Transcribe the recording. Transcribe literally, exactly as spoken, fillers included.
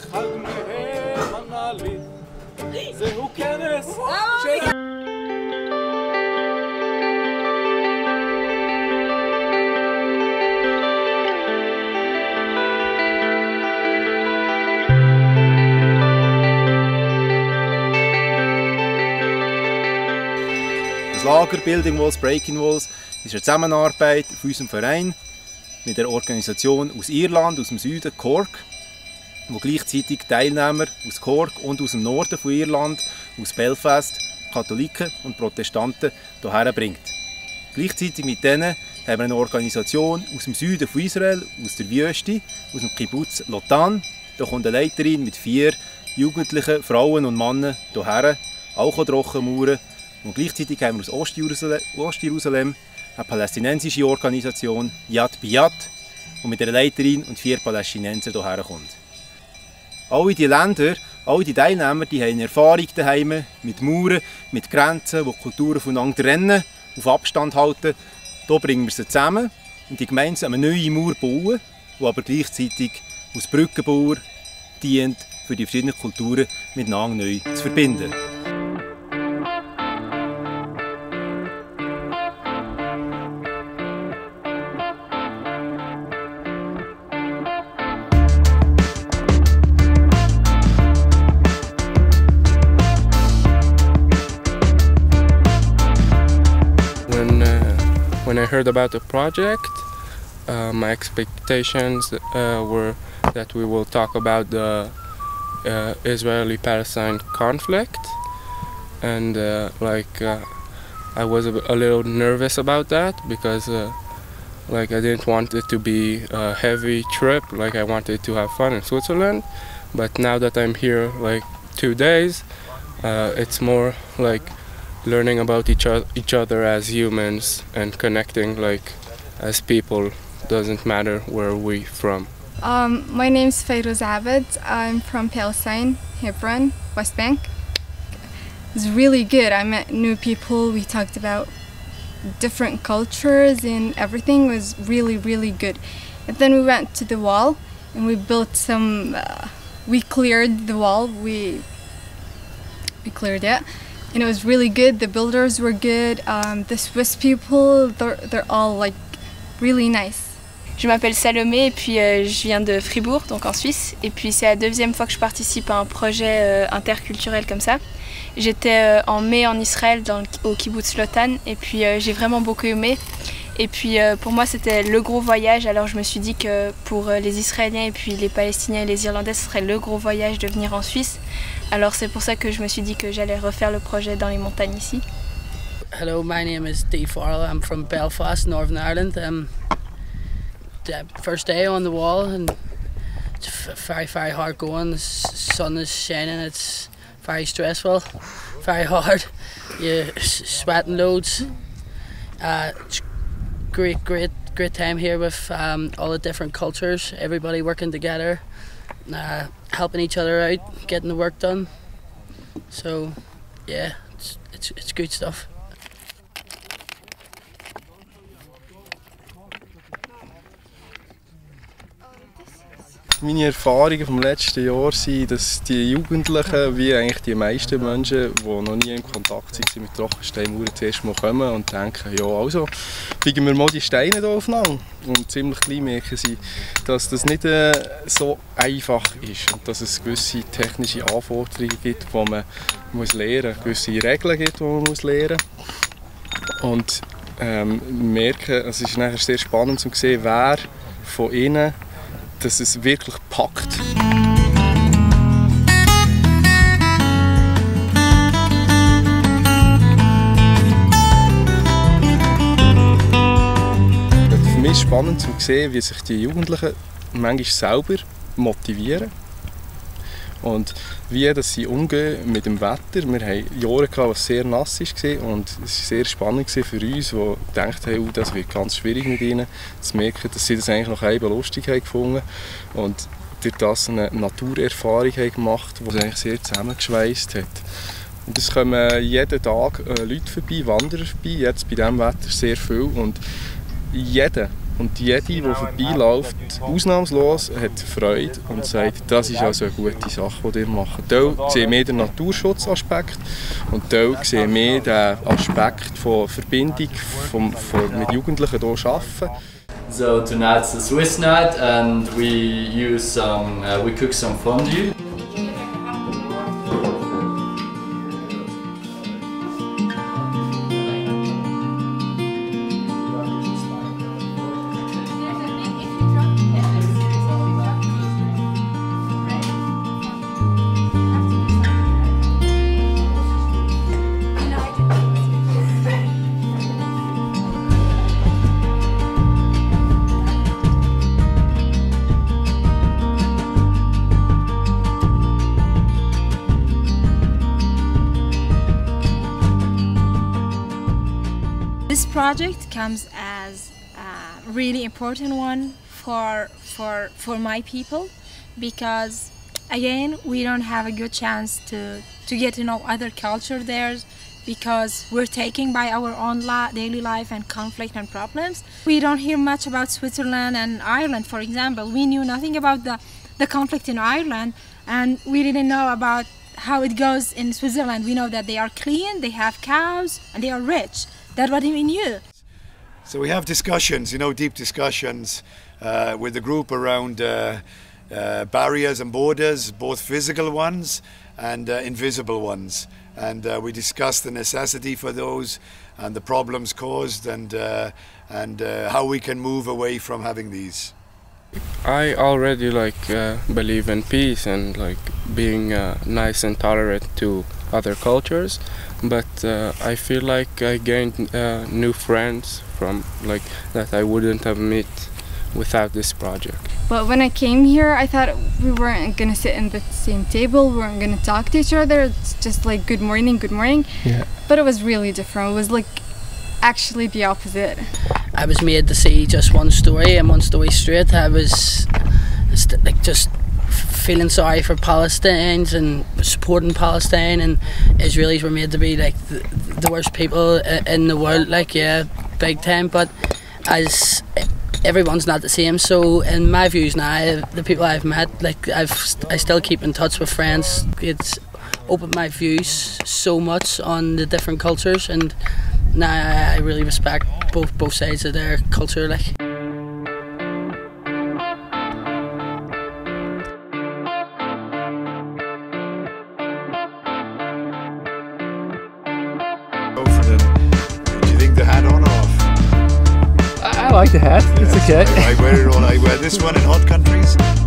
Das Lager Building Walls, Breaking Walls ist eine Zusammenarbeit auf unserem Verein mit der Organisation aus Irland, aus dem Süden, Cork, wo gleichzeitig Teilnehmer aus Cork und aus dem Norden von Irland, aus Belfast, Katholiken und Protestanten hierher bringt. Gleichzeitig mit denen haben wir eine Organisation aus dem Süden von Israel, aus der Wüste, aus dem Kibbutz Lotan. Da kommt eine Leiterin mit vier jugendlichen Frauen und Männern hierher, auch Trockenmauern. Und gleichzeitig haben wir aus Ostjerusalem, Ostjerusalem eine palästinensische Organisation, Yad Biyad, die mit einer Leiterin und vier Palästinensern hierher kommt. Alle diese Länder, alle die Teilnehmer, die haben Erfahrung daheim mit Mauern, mit Grenzen, die Kulturen voneinander trennen, auf Abstand halten. Hier bringen wir sie zusammen und die gemeinsam eine neue Mauer bauen, die aber gleichzeitig als Brückenbauer dient, für die verschiedenen Kulturen miteinander neu zu verbinden. When I heard about the project, uh, my expectations uh, were that we will talk about the uh, Israeli-Palestine conflict, and uh, like uh, I was a, a little nervous about that because uh, like I didn't want it to be a heavy trip. Like I wanted to have fun in Switzerland, but now that I'm here like two days, uh, it's more like learning about each, o each other as humans and connecting like as people. Doesn't matter where we're from. Um, my name's Fayrouz Abed. I'm from Palestine, Hebron, West Bank. It was really good. I met new people. We talked about different cultures and everything was really, really good. And then we went to the wall and we built some, uh, we cleared the wall. We, we cleared it. And it was really good. The builders were good. Um, the Swiss people, they're, they're all like really nice. Je m'appelle Salomé et puis euh, je viens de Fribourg, donc en Suisse. Et puis c'est la deuxième fois que je participe à un projet euh, interculturel comme ça. J'étais euh, en mai en Israël, dans le, au kibbutz Lotan, et puis euh, j'ai vraiment beaucoup aimé. Et puis euh, pour moi c'était le gros voyage, alors je me suis dit que pour euh, les Israéliens et puis les Palestiniens et les Irlandais, ce serait le gros voyage de venir en Suisse. Alors c'est pour ça que je me suis dit que j'allais refaire le projet dans les montagnes ici. Hello, my name is Dee Farrell. I'm from Belfast, Northern Ireland. Um, the first day on the wall, and it's very, very hard going. The sun is shining. It's very stressful, very hard. You're sweating loads. Uh, it's great, great, great time here with um, all the different cultures. Everybody working together, uh, helping each other out, getting the work done. So, yeah, it's it's, it's good stuff. Meine Erfahrungen vom letzten Jahr sind, dass die Jugendlichen, wie eigentlich die meisten Menschen, die noch nie in Kontakt sind mit Trockensteinmauern, zuerst mal kommen und denken, ja also, biegen wir mal die Steine hier aufeinander. Und ziemlich klein merken sie, dass das nicht äh, so einfach ist und dass es gewisse technische Anforderungen gibt, die man muss lernen muss, gewisse Regeln gibt, die man muss lernen muss. Und ähm, merken, es ist nachher sehr spannend zu sehen, wer von ihnen dass es wirklich packt. Für mich ist es spannend zu sehen, wie sich die Jugendlichen manchmal selber motivieren und wie dass sie umgehen mit dem Wetter. Wir hatten Jahre, wo es sehr nass war und es war sehr spannend für uns, die gedacht haben, oh, das wird ganz schwierig mit ihnen, zu merken, dass sie das eigentlich noch einmal lustig haben gefunden und durch das eine Naturerfahrung haben gemacht, die sie eigentlich sehr zusammengeschweißt hat. Und es kommen jeden Tag äh, Leute vorbei, Wanderer vorbei, jetzt bei diesem Wetter sehr viel und jeder Und jede, die vorbeiläuft, ausnahmslos hat Freude und sagt, das ist also eine gute Sache, die ihr macht. Teil sehen wir den Naturschutzaspekt und Teil sehen wir den Aspekt von Verbindung vom, von, mit Jugendlichen hier arbeiten. So tonight's the Swiss night and we use some, uh, we cook some fondue. This project comes as a really important one for, for, for my people, because again we don't have a good chance to, to get to know other culture there, because we're taken by our own la daily life and conflict and problems. We don't hear much about Switzerland and Ireland, for example. We knew nothing about the, the conflict in Ireland, and we didn't know about how it goes in Switzerland. We know that they are clean, they have cows, and they are rich. That's what we knew. So we have discussions, you know, deep discussions uh, with the group around uh, uh, barriers and borders, both physical ones and uh, invisible ones. And uh, we discuss the necessity for those and the problems caused, and, uh, and uh, how we can move away from having these. I already like uh, believe in peace and like being uh, nice and tolerant to other cultures, but uh, I feel like I gained uh, new friends from like that I wouldn't have met without this project. But when I came here, I thought we weren't gonna sit in the same table, we weren't gonna talk to each other. It's just like good morning, good morning. Yeah. But it was really different. It was like actually the opposite. I was made to see just one story and one story straight. I was like just feeling sorry for Palestinians and supporting Palestine, and Israelis were made to be like the, the worst people in the world, like yeah, big time. But as everyone's not the same, so in my views now, the people I've met, like I've I still keep in touch with friends. It's opened my views so much on the different cultures, and now I really respect both both sides of their culture, like. Do you think the hat on or off? I, I like the hat. It's okay. I wear it all. I wear this one in hot countries.